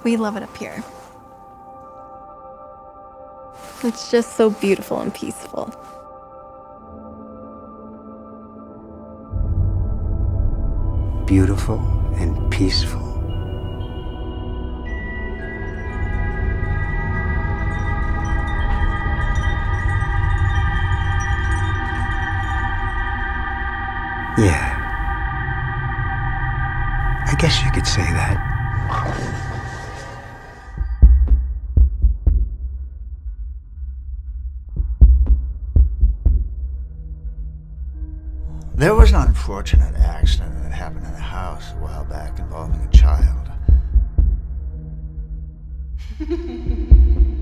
We love it up here. It's just so beautiful and peaceful. Beautiful and peaceful. Yeah. I guess you could say that. There was an unfortunate accident that happened in the house a while back involving a child.